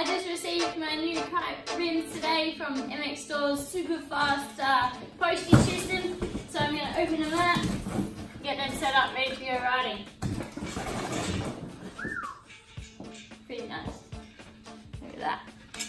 I just received my new Kite rims today from MXstore's super fast postage system. So I'm going to open them up, get them set up, ready to go riding. Pretty nice. Look at that.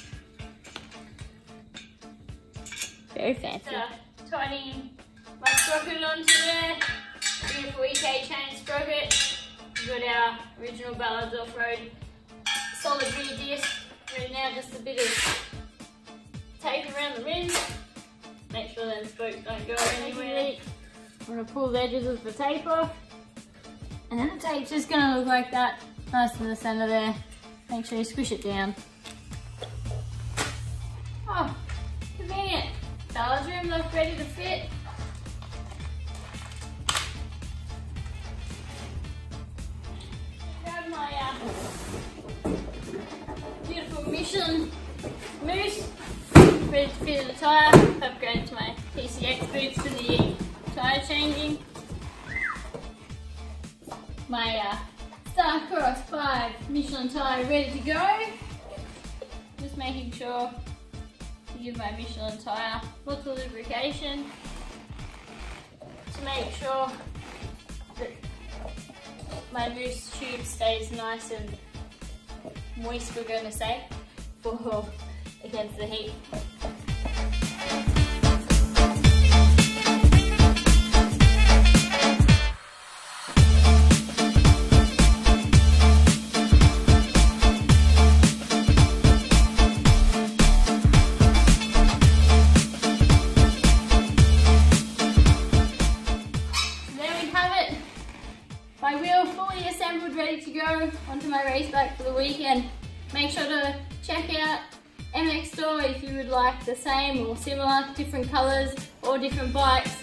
Very fancy. Tightening my sprocket onto there. Beautiful EK chain sprocket. We've got our original Ballard's Offroad solid rear disc. Right now just a bit of tape around the rims. Make sure them spokes don't go anywhere. I'm going to pull the edges of the tape off. And then the tape's just going to look like that. Nice in the centre there. Make sure you squish it down. Oh, convenient. Ballard's rim left ready to fit. Grab my beautiful Michelin mousse, ready to fit in the tyre. Upgrade to my PCX boots for the tyre changing. My Starcross 5 Michelin tyre ready to go. Just making sure to give my Michelin tyre lots of lubrication to make sure that my mousse tube stays nice and moist, we're going to say, for against the heat. My wheel fully assembled, ready to go onto my race bike for the weekend. Make sure to check out MXstore if you would like the same or similar, different colours or different bikes.